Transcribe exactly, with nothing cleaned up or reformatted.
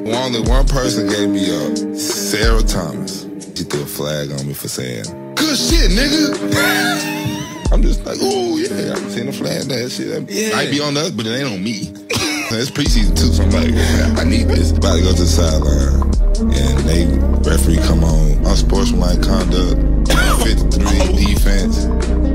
Only one person gave me up. Sarah Thomas. She threw a flag on me for saying, good shit, nigga. I'm just like, oh yeah, I'm seeing a flag. That shit yeah. might be on us, but it ain't on me. It's preseason too, so I'm like, I need this. About to go to the sideline, and they referee come on unsportsmanlike conduct, fifty-three defense.